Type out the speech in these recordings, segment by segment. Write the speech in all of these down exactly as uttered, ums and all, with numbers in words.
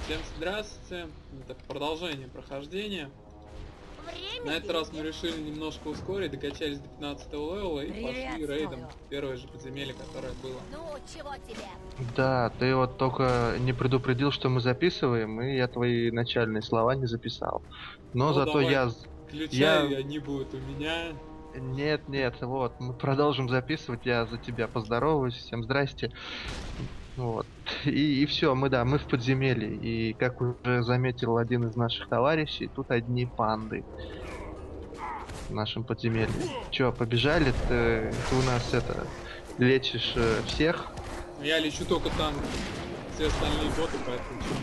Всем здравствуйте. Это продолжение прохождения. Время На этот раз мы решили немножко ускорить, докачались до пятнадцатого левела и пошли рейдом в первое же подземелье, которое было. Ну, чего тебе? Да, ты вот только не предупредил, что мы записываем, и я твои начальные слова не записал. Но Ну, зато давай, я... включай, Я... они будут у меня. Нет, нет, вот, мы продолжим записывать, я за тебя поздороваюсь, всем здрасте. Вот. И, и все, мы, да, мы в подземелье. И, как уже заметил один из наших товарищей, тут одни панды в нашем подземелье. Че, побежали? Ты, ты у нас это лечишь э, всех? Я лечу только танк. Все остальные боты, поэтому чё.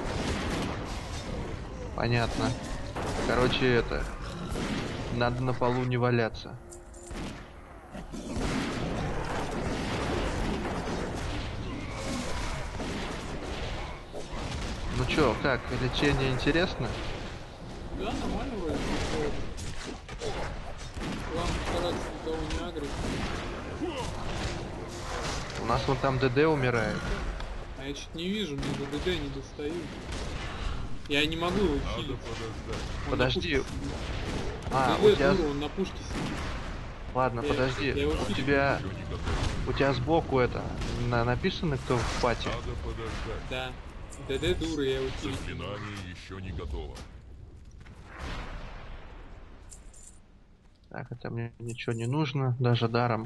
Понятно. Короче, это... Надо на полу не валяться. Ну чё, как, лечение интересно? Да, нормально вроде. Главное стараться никого не агрить. У нас вон там ДД умирает. А я что-то не вижу, мне до ДД не достаю. Я не могу его хилить. Он Подожди. на пушке сидит. А, ДД у тебя... дура, он на пушке сидит. Ладно, Я- подожди. я его У хилю. тебя... У тебя сбоку это... На... Написано, кто в пати? Надо подождать. Да. ДД дура, я его хилю. Заклинание еще не готово. Так, это мне ничего не нужно, даже даром.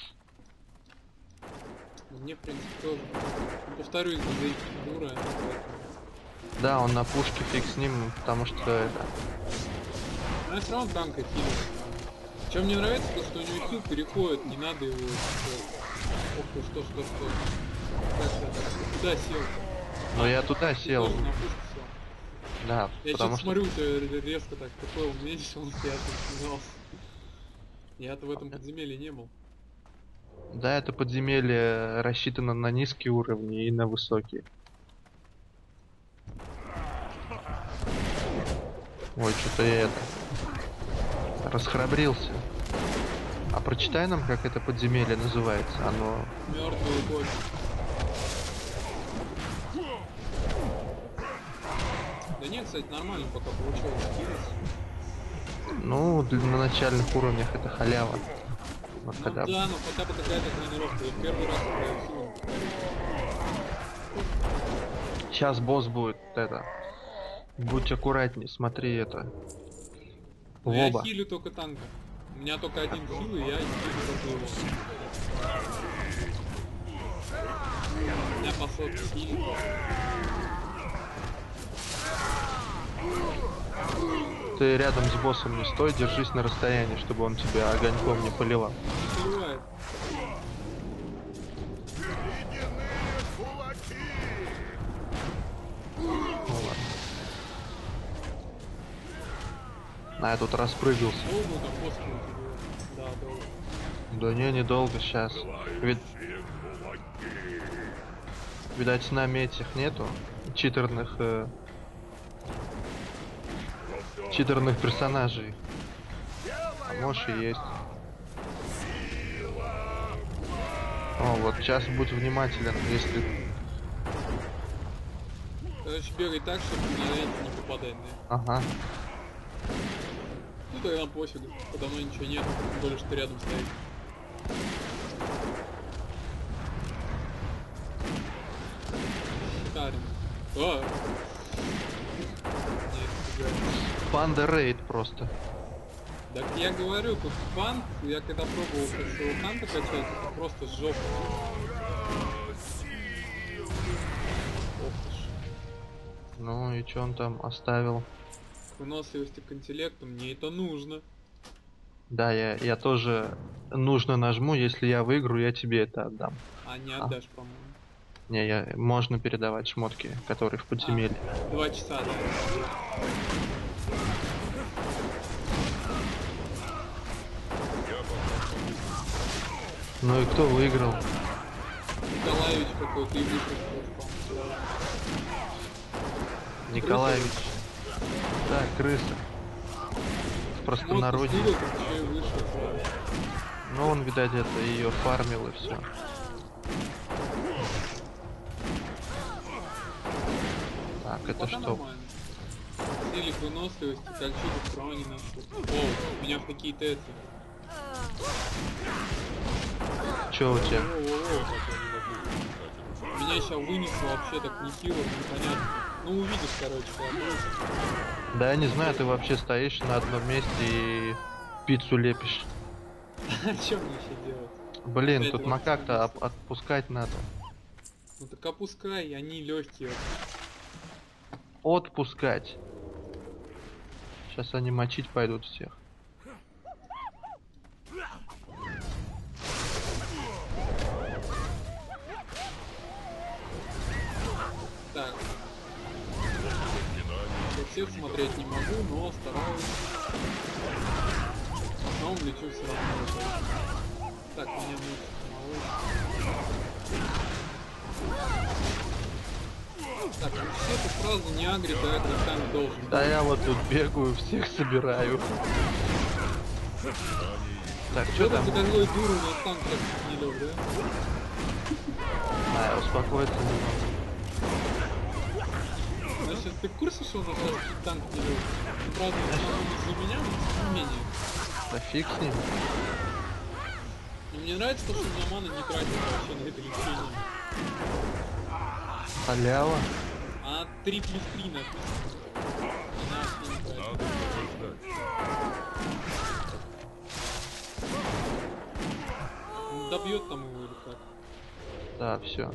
Мне, в принципе, тоже. Повторюсь, ДД дура. поэтому- Да, он на пушке, фиг с ним, потому что это... Но я все равно танка хилю. Чем мне нравится, то что у него хил переходит, не надо его... Ох ты, что, что, что. Так, так, так, ты куда сел? Но я туда Ты сел, тоже на пушку сел. да, Я потому что-то что... смотрю, у тебя резко так такой уменьшился, я тут смеялся. Я-то в этом подземелье не был. Да, это подземелье рассчитано на низкие уровни и на высокие. Ой, что-то я это... Расхрабрился. А прочитай нам, как это подземелье называется. Оно... Мертвый бой. Да нет, кстати, нормально пока получилось скинуть. Ну, для- на начальных уровнях это халява. Вот Ну когда... да, но хотя бы какая-то тренировка. Я первый раз играю в Силу. Сейчас босс будет это... Будь аккуратней, смотри это. В Но я оба. хилю только танка. У меня только один хил, и я хилю только его. У меня по сотке хилит. Ты рядом с боссом не стой, держись на расстоянии, чтобы он тебя огоньком не поливал. Не поливает. Ну ладно. А я тут распрыгался. Долго там после убивает. Да, долго. Да не, недолго сейчас. Вид... Видать, с нами этих нету. Читерных... э, Читерных персонажей. А может и есть. О, вот сейчас будь внимателен, если... Короче, бегай так, чтобы на эти не попадать, да? Ага. Ну тогда пофигу, подо мной ничего нет, тем более, что ты рядом стоишь. Шикарно. А! Нет, фига. Панда рейд просто. Так я говорю, тут фан, я когда пробовал своего ханта качать, это просто жопа. Ох ты ж. Ну и что он там оставил? Выносливости к интеллекту, мне это нужно. Да, я, я тоже нужно нажму, если я выиграю, я тебе это отдам. А не А. отдашь, по-моему. Не, я, можно передавать шмотки, которые в подземелье. А, два часа, да. Ну и кто выиграл? Николаевич какой-то и вышел просто. Николаевич. Да, крыса. В простонародье. Вот, так еще и вышел. Ну он, видать, это ее фармил и все. Так. Так, это Пока что? нормально. Силик, выносливость, кольчуга, брони наши. О, у меня какие-то эти. Чё у тебя? О-о-о. Меня сейчас вынесло вообще так не силу, непонятно. Ну увидишь, короче, ладно. Да я не знаю, ты вообще стоишь на одном месте и пиццу лепишь. А что мне еще делать? Блин, Опять тут вот макак-то вынесло. оп- отпускать надо. Ну так опускай, они легкие. Отпускать. Сейчас они мочить пойдут всех. Так. Я всех смотреть не могу, но стараюсь. В основном лечу все равно. Так, у меня мышцы малыш. Так, ну все тут сразу не агри, да, агри танк должен. Да я вот тут бегаю, всех собираю. Так, Что что там там? за такой дуру на танк так не лег, да? А, успокоиться не могу. Значит, ты в курсе, что у нас сейчас танк не лег? Ну, правда, он из-за меня, но тем не менее. Да фиг с ним. Но мне нравится то, что у меня мана не тратится вообще на это лечение. Халява. А три плюс три написано. Она вообще не тратится. Надо побеждать. Он добьет там его или как? Да, все.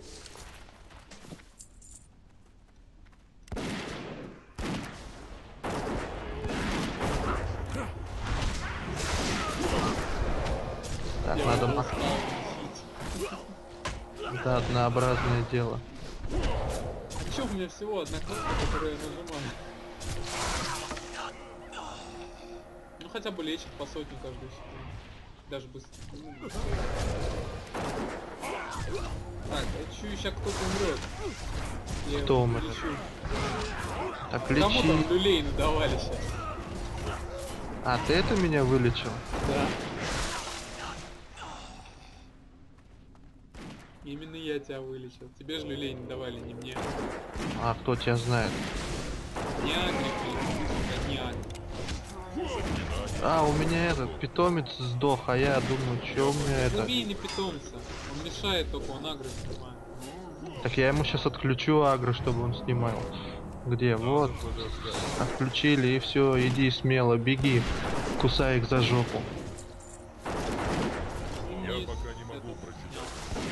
Так, Я надо уже мах... устал носить. Да, однообразное дело. А чё, у меня всего одна кнопка, которую я нажимаю? Ну хотя бы лечит по сотне каждую секунду. Даже быстрее. Ну, быстрее. Так, я чую, сейчас кто-то умрет. Я Кто его умрет? лечу. Так, Кому там лечи. люлей надавали сейчас? А, ты это меня вылечил? Да. Именно я тебя вылечил. Тебе же люлей не давали, не мне. А кто тебя знает? Не агри, блин, не агри. А, у меня этот питомец сдох, а я думаю, чё у меня это... Убей не питомца. Он мешает только, он агро снимает. Так я ему сейчас отключу агро, чтобы он снимал. Где? Вот. Отключили и все, иди смело, беги. Кусай их за жопу. Я Есть пока не могу это. прочитать.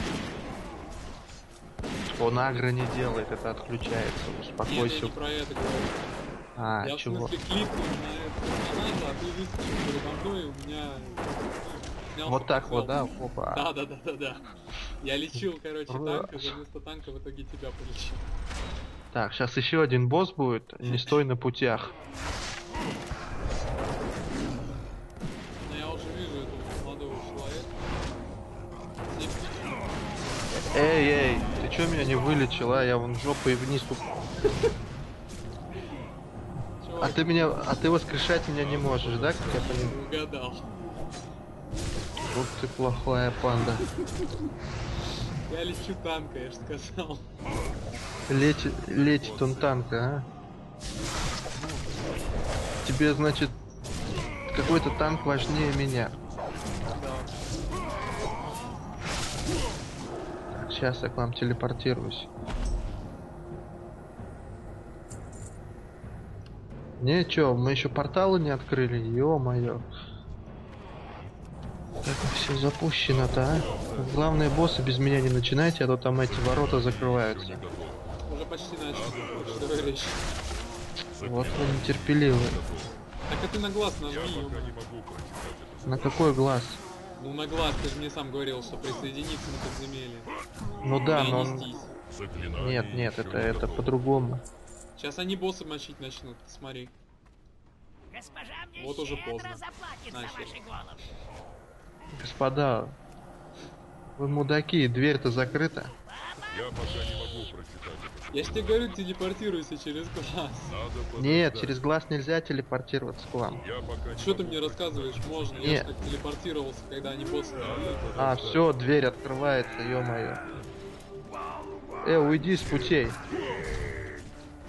Он агро не делает, это отключается. Нет, я Успокойся. не про это говорю. А, Я в чего? смысле кликнул на это персонажа, а ты выскочил передо мной, и у меня... снялся Вот так вот, прицел. да? Опа. Да, да, да, да, да. Я лечил, короче, Ура. танка, вместо танка в итоге тебя полечил. Так, сейчас еще один босс будет. Не стой на путях. Но я уже вижу этого молодого человека. Не птичий. Эй, эй, ты чё меня не вылечил, а? Я вон жопой вниз тут. А Чувак, ты меня, а ты воскрешать меня не можешь, да, как я понимаю? угадал. Вот ты плохая панда. Я лечу танка, я же сказал. Лечит, лечит он танка, а? Тебе, значит, какой-то танк важнее меня. Да. Так, сейчас я к вам телепортируюсь. Не, чё, мы еще порталы не открыли, ё-моё. Как все запущено-то, а? Главные боссы без меня не начинайте, а то там эти ворота закрываются. Не готово. Уже почти начал. Что давай речь. Вот вы нетерпеливые. Так а ты на глаз Я нажми, пока ё-моё. не могу прочитать это. На какой глаз? Ну на глаз, ты же мне сам говорил, что присоединиться на подземелье. Ну да, но он... Перенестись. Заклинание Нет, нет, еще это, не это готово. по-другому. Сейчас они боссы мочить начнут, смотри. Госпожа мне Вот уже щедро поздно. заплатит за Начали. ваши головы. Господа, вы мудаки, дверь-то закрыта. Я пока не могу прочитать это. Я ж тебе говорю, телепортируйся через глаз. Надо подождать. Нет, через глаз нельзя телепортироваться к вам. Я пока не Что ты могу мне прочитать. рассказываешь? Можно, я Нет. же так телепортировался, когда они боссы Надо добьют. А, подождать. все, дверь открывается, ё-моё. Э, уйди с путей.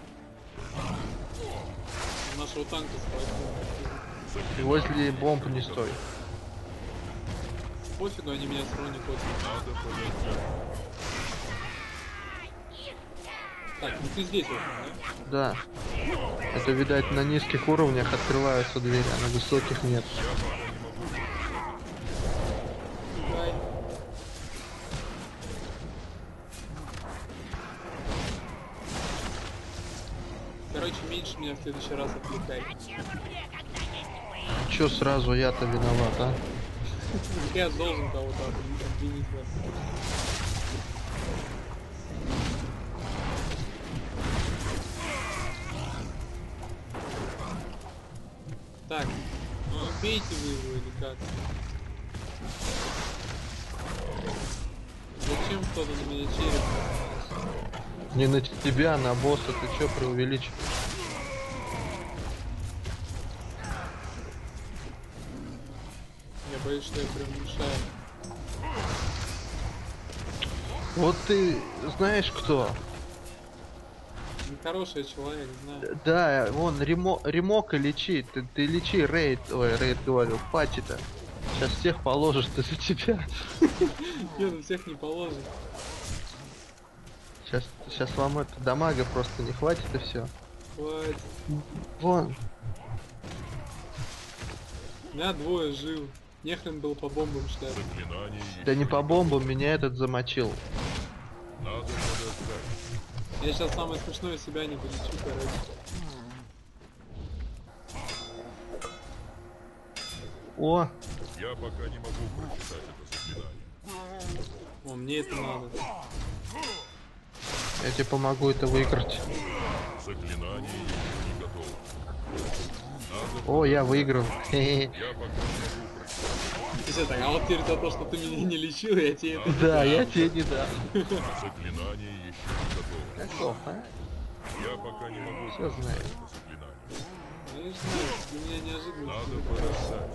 нашего танка схватил. Возле бомб не стой. Пофигу, они меня все равно не хотят. Надо понять. Так, ну ты здесь вот, да? Да. Это, видать, на низких уровнях открываются двери, а на высоких нет. Давай. Короче, меньше меня в следующий раз отвлекай. Зачем вы мне, когда есть вы? Чё сразу я-то виноват, а? Я должен кого-то обвинить в этом. Так, ну убейте вы его или как? Зачем кто-то на меня череп? Не на тебя, а на босса, ты чё преувеличиваешь? Я боюсь, что я прям мешаю. Вот ты знаешь кто? Нехороший человек, знаю. Да, вон ремо ремока лечи, ты, ты лечи рейд, ой, рейд говорю, пати-то. Сейчас всех положишь ты за тебя. Нет, ну всех не положит. Сейчас, сейчас вам это дамага просто не хватит и все. Хватит. Вон, У меня двое жил. Нехрен был по бомбам ждать. Заклинание да еще не по бомбу, меня этот замочил. надо подождать. Я сейчас самое смешное себя не полечу, короче. О, Я пока не могу прочитать это заклинание. О, мне это надо. я тебе помогу это выиграть. Заклинание еще не готово. Надо О, я выиграл. Хе-хе. Я пока не могу прочитать. И все так, а вот теперь за то, что ты меня не лечил, я тебе это... Да, я тебе не дам. Заклинание еще не готово. Каков, а? Я пока не могу Всё прочитать знаю. это заклинание. Ну, я же знаю, для меня неожиданно. Надо подождать.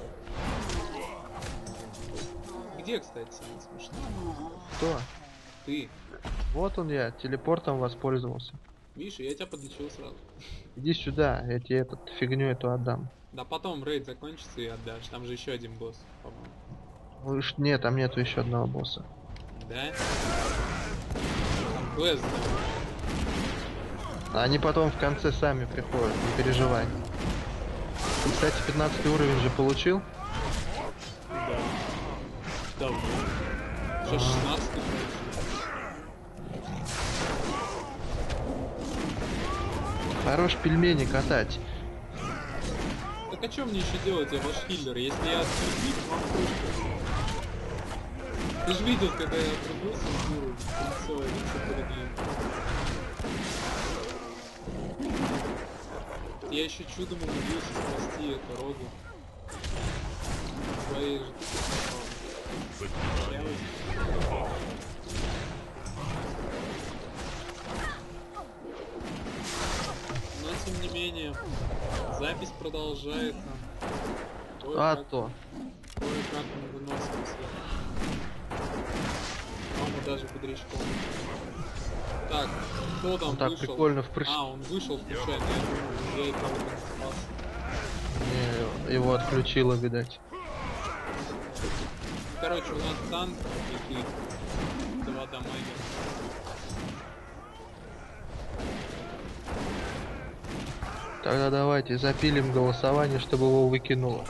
Где, кстати, самое смешное? Кто? Ты. Вот он я, телепортом воспользовался. Видишь, я тебя подлечил сразу. Иди сюда, я тебе этот фигню эту отдам. Да потом рейд закончится и отдашь. Там же еще один босс, по-моему. Ну, ш- нет, там нету еще одного босса. Да? Там квест, да? Они потом в конце сами приходят, не переживай. Ты, кстати, пятнадцатый уровень же получил? Да. Давно. Сейчас шестнадцатый. Хорош пельмени катать. Так а что мне еще делать, я ваш хиллер? Если я отрубить, вам кружка. Ты же видел, когда я отрубился в уровень, лицо, лицо перед ним. Я еще чудом умудрился спасти эту рогу. Своей же ты попал. Я вот- Но тем не менее, запись продолжается. А Кое-как- то. Кое-как мы выносим все. Мама даже бодрячком. Так, кто там Он так вышел? прикольно впрыщ... А, он вышел случайно, я думал, я и кого-то не спас. Не, его отключило, видать. Короче, у нас танк и ты. Два дамага. Тогда давайте запилим голосование, чтобы его выкинуло.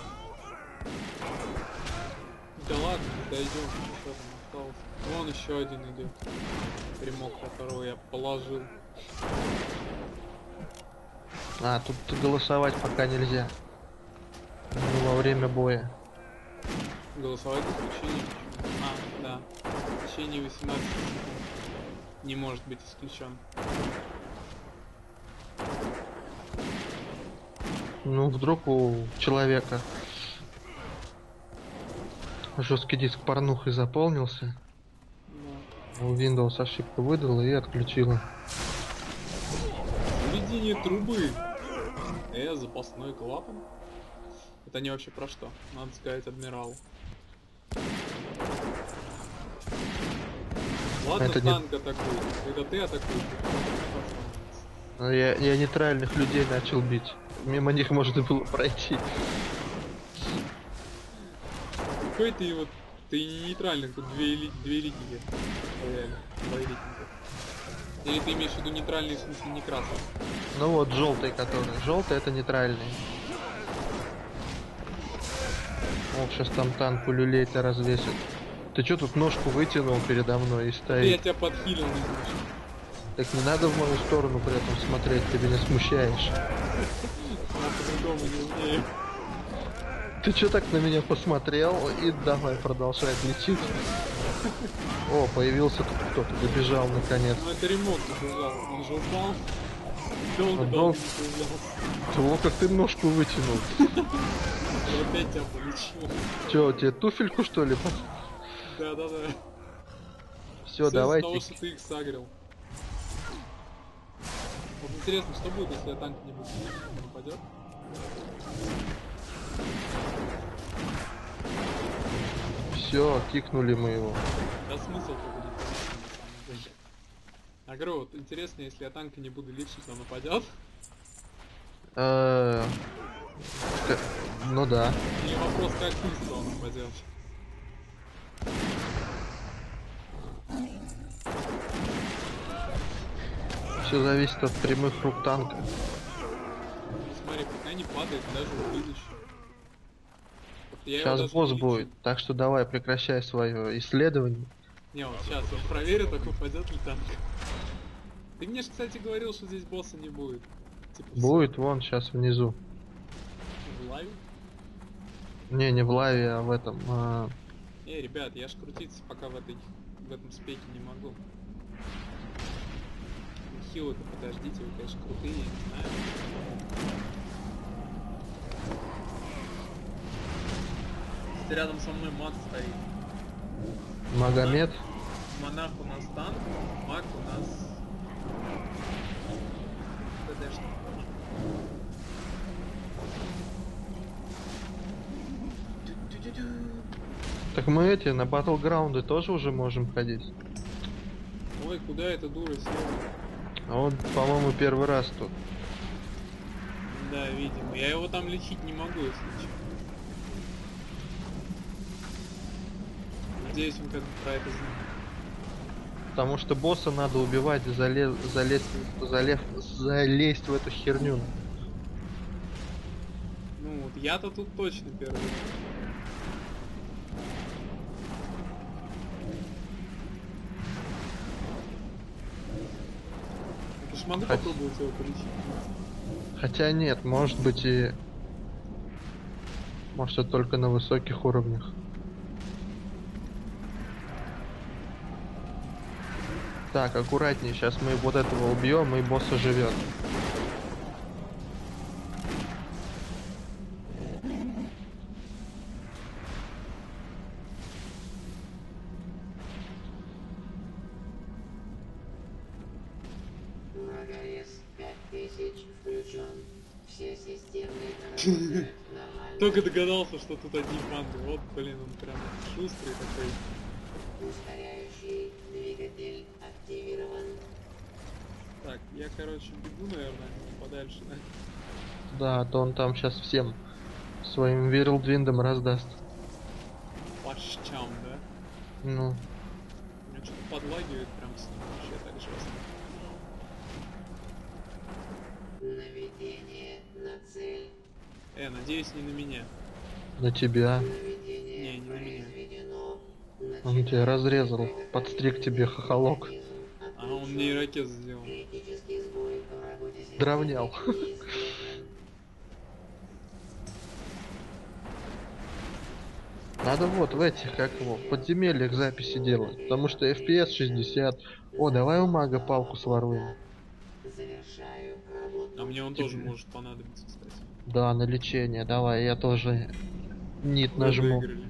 Да ладно, не дойдем, что там осталось. Вон еще один идет. Ремок, которого я положил. А, тут голосовать пока нельзя. Ну, во время боя. Голосовать исключение. А, да. В течение восемнадцати секунд не может быть исключен. Ну, вдруг у человека жесткий диск порнухой заполнился, Да. у Windows ошибку выдала и отключила. Введение трубы. Э, запасной клапан. Это не вообще про что? Надо сказать адмиралу. Ладно, Это не- танк атакует. Когда ты атакуешь, то Я, я нейтральных людей начал бить. мимо них можно было пройти. Какой ты вот... Ты не нейтральный, тут две, эли... две литики. Реально, два элитника. Или ты имеешь в виду нейтральный, в смысле не красный? Ну вот, желтый который. Желтый это нейтральный. О, сейчас там танк улюлей-то развесит. Ты чё тут ножку вытянул передо мной и Да я стоит? тебя подхилил, не знаешь. Так не надо в мою сторону при этом смотреть, ты меня смущаешь. Я по-другому не умею. Ты чё так на меня посмотрел и давай продолжай лечить. О, появился тут кто-то, добежал наконец. Ну это ремонт убежал, он же упал. Долго А долго дол- не появлялся. Чего, как ты ножку вытянул? Я опять тебя полечил. Чё, тебе туфельку что ли? Да-да-да. Все, Всё из-за давайте. того, что ты их сагрил. Вот интересно, что будет, если я танк не буду? Он упадет? Все, кикнули мы его. Да смысл только не понятен, на самом деле. А говорю, вот интересно, если я танка не буду лечить, он упадет? Э, к- Ну да. Или вопрос, как быстро он упадет? Все зависит от прямых рук танка. Ну смотри, пока не падает, даже вытащу. Вот я его Сейчас даже босс не лечу. будет, так что давай прекращай свое исследование. Не, вот сейчас я проверю, так упадет ли танк. Ты мне же, кстати, говорил, что здесь босса не будет. Типа, Будет вон сейчас внизу. в лайве? Не, не в лаве, а в этом. а, Не, ребят, я ж крутиться пока в этой в этом спеке не могу. Хилы-то подождите, вы, конечно, крутые, я не знаю. Кстати, рядом со мной маг стоит. Магомед. Монах у нас танк, маг у нас... ТДшник. Тю-тю-тю-тю. Так мы эти на батлграунды тоже уже можем ходить. Ой, куда эта дура села? А он, по-моему, первый раз тут. Да, видимо. Я его там лечить не могу, если что. Надеюсь, он как-то про это знает. Потому что босса надо убивать, залез, залезть, залез, залезть в эту херню. Ну вот я-то тут точно первый. Я ж могу Хоть- попробовать его полечить. Хотя нет, может быть и... Может это только на высоких уровнях. Так, аккуратнее, сейчас мы вот этого убьем, и босс оживет. Прогресс пять тысяч включен. Все системные параметры нормально. Только догадался, что тут одни банды. Вот, блин, он прям шустрый такой. Ускоряющий двигатель активирован. Так, я, короче, бегу, наверное, подальше, да? Да, а то он там сейчас всем своим Вирлдвиндом раздаст. По щам, да? Ну, У меня что-то подлагивает прям с ним вообще так жестко. Наведение на цель. Э, надеюсь, не на меня. на тебя. Наведение Не, не на меня. произведено. Он тебя разрезал, подстриг тебе хохолок. А он мне ирокез сделал. Критический сбой в работе системы Дровнял. неизбежен. Надо вот в этих, как его, в подземельях записи делать, потому что эф пи эс шестьдесят. О, давай у мага палку своруем. Завершаю работу. А мне он тоже может понадобиться, кстати. Да, на лечение, давай, я тоже нит Мы нажму. выиграли.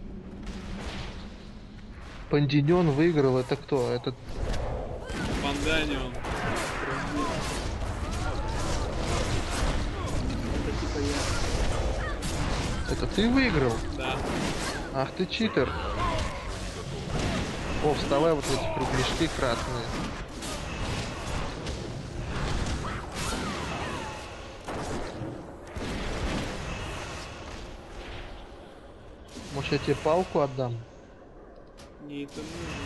Пандинён выиграл, это кто? Это Панданион. Это типа я. это ты выиграл? Да. Ах ты читер. О, вставай вот в эти кругляшки красные. я тебе палку отдам? Не, это нужно.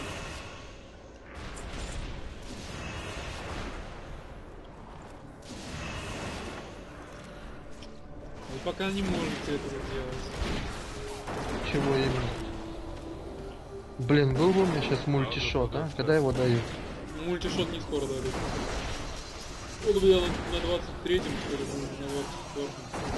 Вы пока не можете этого делать. Чего именно? Блин, был бы у меня сейчас мультишот, а? Когда его дают? Мультишот не скоро дадут. Вот у меня на, на двадцать третьем, что ли, будет, на двадцать четвёртом.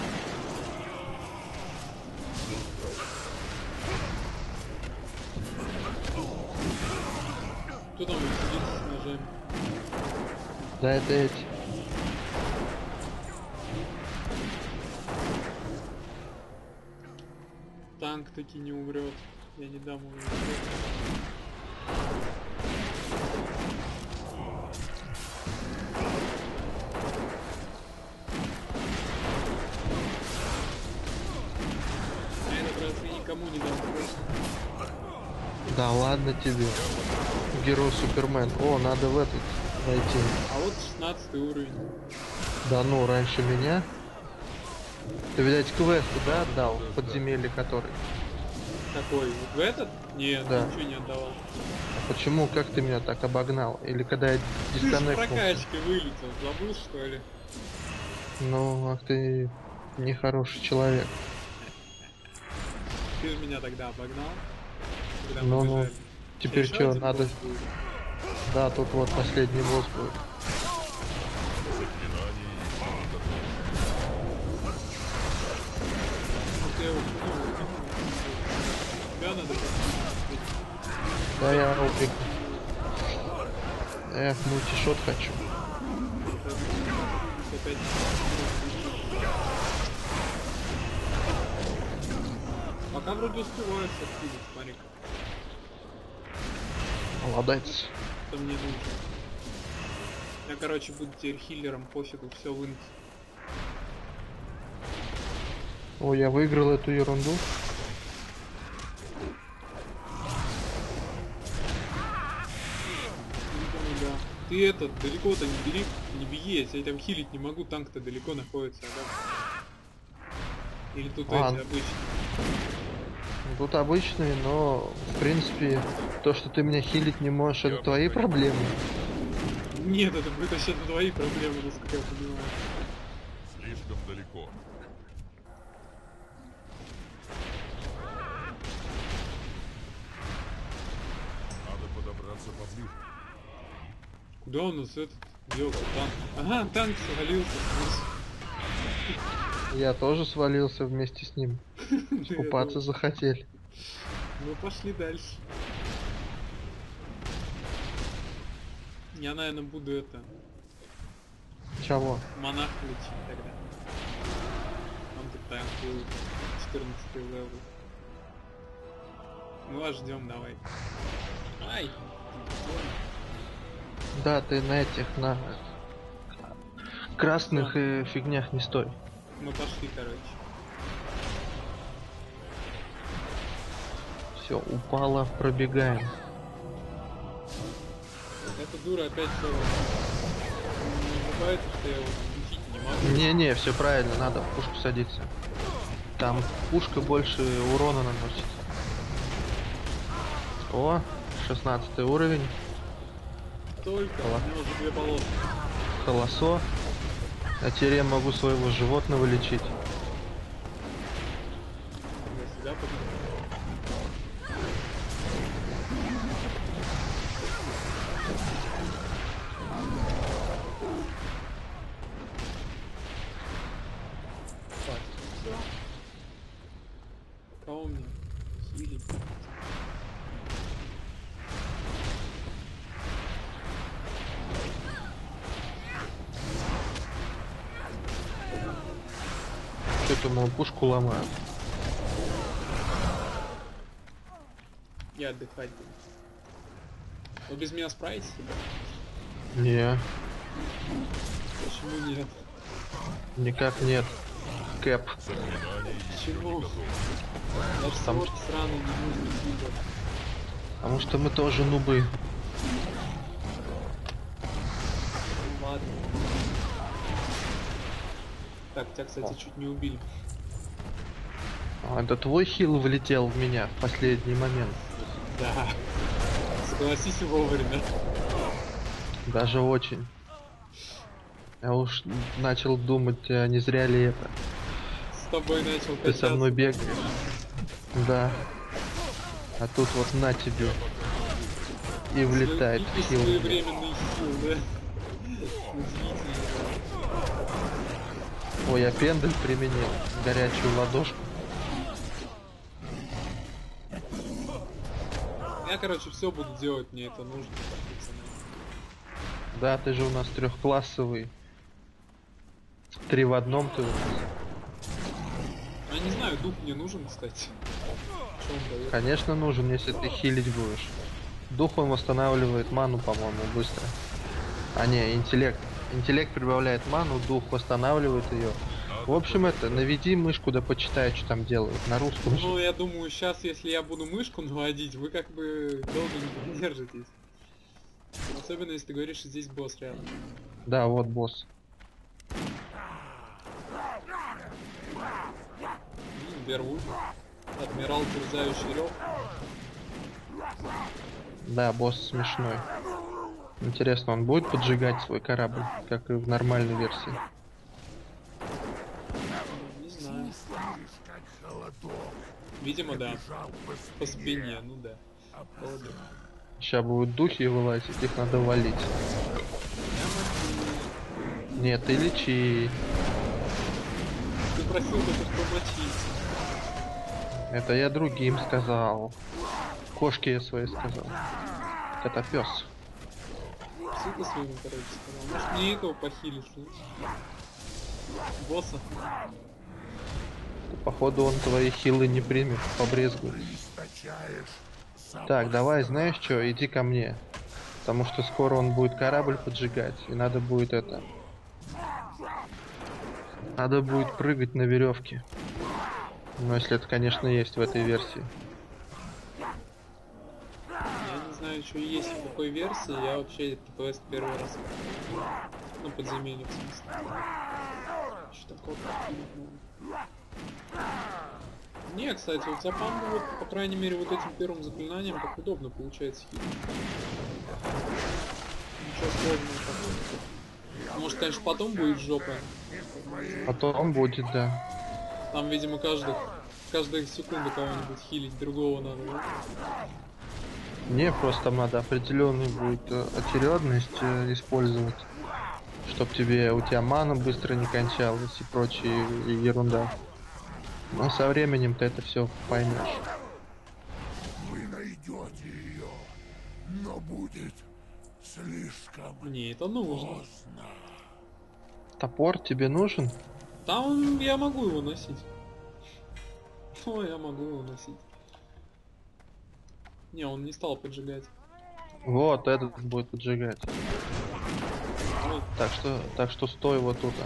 Кто там сидит с ножами? Да это эти. Танк таки не умрет. Я не дам ему умереть. Я этот раз и никому не дам просто. Да ладно тебе. Герой Супермен. О, надо в этот войти. А вот шестнадцатый уровень. Да ну, раньше меня. Ты, видать, квесты, да, отдал? В подземелье который. Какой? Вот в этот? Нет, Да. ничего не отдавал. А почему, как ты меня так обогнал? Или когда я Ты с дисконнектнулся? прокачки вылетел, забыл что ли? Ну, ах ты нехороший человек. Ты же меня тогда обогнал. Когда мы Ну, ну. бежали. Теперь Ещё что, один надо... босс будет. Да, тут вот последний босс будет. Вот я его придумал, тебя надо посмотреть. Да, я убег. Эх, мультишот хочу. Опять. Пока вроде успеваю сохранить, смотри-ка. Молодец. Что мне нужно. Я, короче, буду теперь хиллером, пофигу, все вынуть. О, я выиграл эту ерунду. Ну да. Ты этот, далеко-то не бери, не беги, я тебя там хилить не могу, танк-то далеко находится, ага. Или тут А, эти обычные. Тут обычный, но в принципе то, что ты меня хилить не можешь, это твои проблемы. Нет, это будет вообще твои проблемы, насколько я понимаю. Слишком далеко. Надо подобраться поближе. Куда у нас этот делся танк? Ага, танк свалился. Я тоже свалился вместе с ним. Купаться захотели. Ну пошли дальше. Я, наверное, буду это Чего? монах лечить тогда. Он тут танк будет четырнадцатый левел. Мы вас ждем, давай. Ай! Да, ты на этих, на красных и фигнях не стой. Мы пошли, короче. Все, упало, пробегаем. Эта дура опять все не забывается, что я его лечить не могу. Не-не, все правильно, надо в пушку садиться. Там пушка больше урона наносит. О, шестнадцатый уровень. Только, у него уже две полоски. Колосо. А теперь я могу своего животного лечить. Я себя подниму. Так, все. Кого мне хилить? Что-то мою пушку ломают. Я отдыхать буду. Вы без меня справитесь? Да? Не, Почему нет? никак нет. Кэп. Почему? Даже Там- свод сраный не нужно хилить. Потому что мы тоже нубы. Ну ладно. Так, тебя, кстати, чуть не убили. А, это твой хил влетел в меня в последний момент. Да. Согласись вовремя. Даже очень. Я уж начал думать, а не зря ли это. С тобой начал Ты со мной качаться. бегаешь. Да. А тут вот на тебе. И влетает Свой- хил. в меня. Своевременный хил, да. Удивительно. Ой, я пендель применил. Горячую ладошку. Я, короче, все буду делать, мне это нужно. пацаны. Да, ты же у нас трехклассовый. Три в одном ты у нас. Я не знаю, дух мне нужен, кстати. Что он дает? Конечно нужен, если ты хилить будешь. Дух он восстанавливает ману, по-моему, быстро. А не, интеллект. Интеллект прибавляет ману, дух восстанавливает ее. В общем, это, наведи мышку, да почитай, что там делают. На русском же. Ну, я думаю, сейчас, если я буду мышку наводить, вы как бы долго не продержитесь. Особенно, если ты говоришь, что здесь босс рядом. Да, вот босс. М, Бервуд. Адмирал, терзающий рев. Да, босс смешной. Интересно, он будет поджигать свой корабль, как и в нормальной версии? Не знаю. Видимо, да. По спине, ну да. Холодно. Сейчас будут духи вылазить, их надо валить. Нет, ты лечи. Ты просил только что мочить. Это я другим сказал. Кошке я своей сказал. Котопес. Сука своему, короче, сказал. Может мне этого похилить, слышишь? Босса. Походу он твои хилы не примет, побрезгует. Так, давай, знаешь что, иди ко мне. Потому что скоро он будет корабль поджигать, и надо будет это... Надо будет прыгать на веревке. Ну, если это, конечно, есть в этой версии. Я не знаю, что есть в какой версии, я вообще ТПС первый раз. Ну, подземелье, в смысле. Что такое? Не, кстати, вот за панду, вот, по крайней мере, вот этим первым заклинанием так удобно получается хит. Ничего сложного такого. Может, конечно, потом будет жопа. Потом будет, да. Там, видимо, каждых, каждую секунду кого-нибудь хилить, другого надо, да? Не, просто там надо определенную будет э, очередность э, использовать. Чтоб тебе, у тебя мана быстро не кончалась и прочая и ерунда. Но со временем ты это все поймешь. Вы найдете ее, но будет слишком Не, это нужно. поздно. Топор тебе нужен? Там я могу его носить. О, я могу его носить. Не, он не стал поджигать. Вот, этот будет поджигать. Ой, Так что, так что стой вот тут.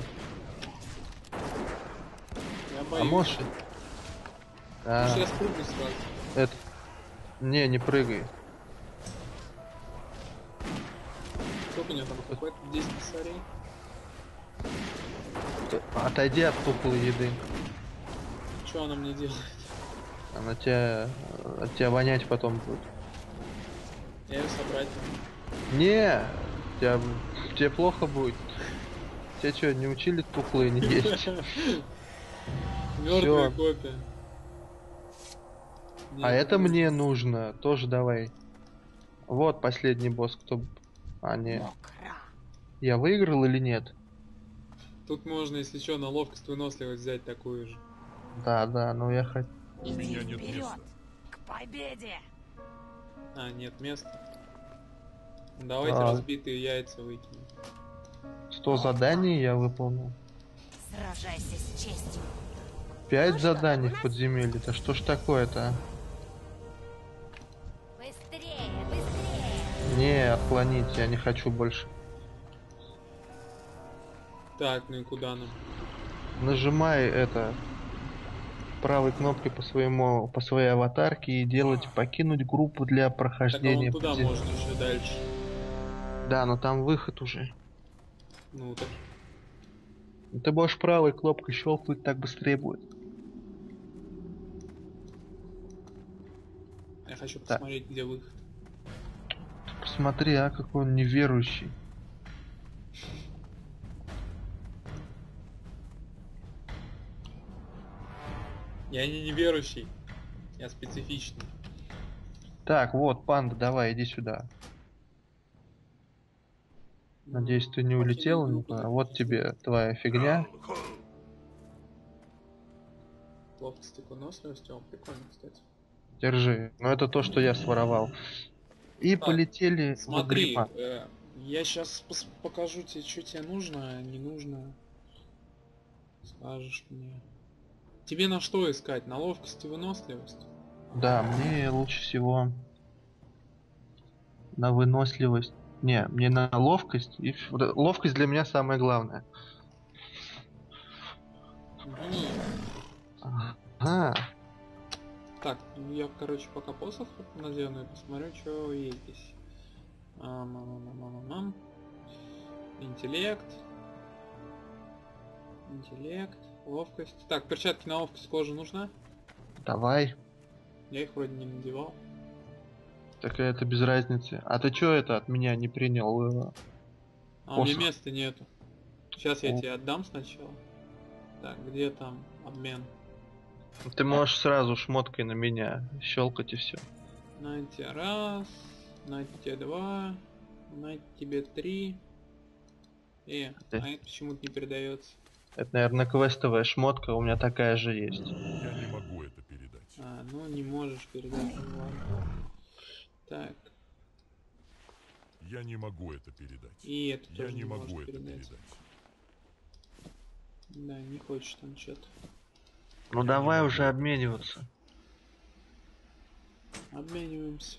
я А боюсь. можешь? А, Может, я спрыгну сразу. это... Не, не прыгай. Сколько у него там какой-то? десять косарей? Отойди от тухлой еды. Что она мне делает? Она тебя... От тебя вонять потом будет. Я ее собрать надо. Не! Тебя... Тебе плохо будет. Тебя что, не учили тухлые не есть? Мертвая Всё. копия. А Нет, это ну, мне нужно. Тоже давай. Вот последний босс, кто... А, не. Я выиграл или нет? Тут можно, если что, на ловкость, выносливость взять такую же. Да, да, ну я хоть... У меня нет места. К победе! А, нет места. Давайте А. разбитые яйца выкинем. сто заданий я выполнил. Сражайся с честью. пять заданий в подземелье. Да что ж такое-то, а? Быстрее, быстрее! Не, отклонить, я не хочу больше. Так, ну и куда нам? Нажимай это правой кнопкой по своему по своей аватарке и делать покинуть группу для Так, а прохождения. вон туда подзем- можно еще дальше. Да, но там выход уже. Ну так. Ты можешь правой кнопкой щелкнуть, так быстрее будет. хочу Так. посмотреть, где выход. Посмотри, а какой он неверующий. Я не неверующий. Я специфичный. Так, вот, панда, давай, иди сюда. Надеюсь, ты не Покинуть улетел группу, никуда. Вот запустить тебе твоя фигня. Ловкость и выносливость. О, прикольно, кстати. Держи. Но это то, что я своровал. И Так, полетели в Смотри, грима. э, я сейчас покажу тебе, что тебе нужно, не нужно. Скажешь мне. Тебе на что искать? На ловкость и выносливость? Да, мне лучше всего на выносливость. Не, мне на ловкость. И ф- вот ловкость для меня самое главное. Мгм. Ага. Так, ну я, короче, пока посох надену и посмотрю, что есть здесь. Ам, ам, ам, ам, ам, ам. Интеллект. Интеллект. Ловкость. Так, перчатки на ловкость кожи нужна? Давай. Я их вроде не надевал. Так это без разницы. А ты чё это от меня не принял? э? А у меня Посох. места нету. Сейчас я О. тебе отдам сначала. Так, где там обмен? Ты можешь сразу шмоткой на меня щелкать и все. На тебе раз, на тебе два, на тебе три. Э, Ты- а это почему-то не передается. Это, наверное, квестовая шмотка, у меня такая же есть. Я не могу это передать. А, ну не можешь передать, ну ладно. Так, Я не могу это передать. и это Я тоже не могу можешь это передать. передать. Да, не хочешь там что-то. Ну Я давай не уже могу. обмениваться. Обмениваемся.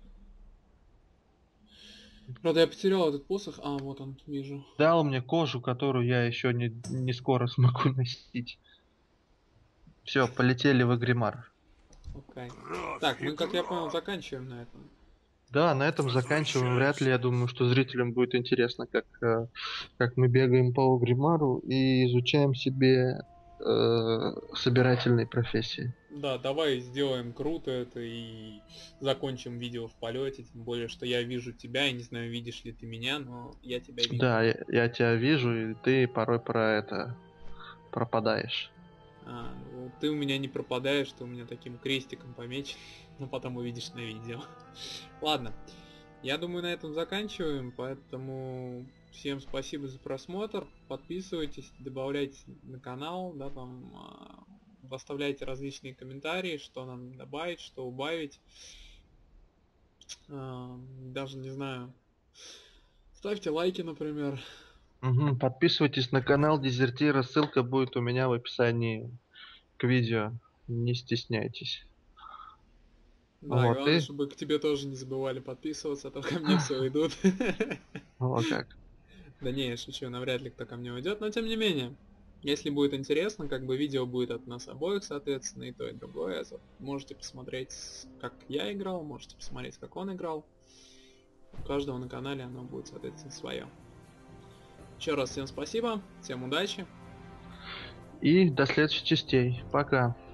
Правда, я потерял этот посох. А, вот он, вижу. Дал мне кожу, которую я еще не, не скоро смогу носить. Все, полетели в Агримар. Окей. Так, мы, как я понял, заканчиваем на этом. Да, на этом заканчиваем. Вряд ли, я думаю, что зрителям будет интересно, как, э, как мы бегаем по Агримару и изучаем себе э, собирательные профессии. Да, давай сделаем круто это и закончим видео в полете, тем более, что я вижу тебя, я не знаю, видишь ли ты меня, но я тебя вижу. Да, я, я тебя вижу, и ты порой про это пропадаешь. А, ну, ты у меня не пропадаешь, ты у меня таким крестиком помечен, но потом увидишь на видео. Ладно, я думаю, на этом заканчиваем, поэтому всем спасибо за просмотр, подписывайтесь, добавляйтесь на канал, да, там, а, оставляйте различные комментарии, что нам добавить, что убавить. А, даже не знаю. Ставьте лайки, например. Мгм, подписывайтесь на канал Дезертира, ссылка будет у меня в описании к видео. Не стесняйтесь. Да, Вот главное, и... чтобы к тебе тоже не забывали подписываться, а то ко мне все идут. Вот как. Да не, я шучу, навряд ли кто ко мне уйдет, но тем не менее. Если будет интересно, как бы видео будет от нас обоих, соответственно, и то, и другое. Можете посмотреть, как я играл, можете посмотреть, как он играл. У каждого на канале оно будет, соответственно, свое. Еще раз всем спасибо, всем удачи. И до следующих частей. Пока.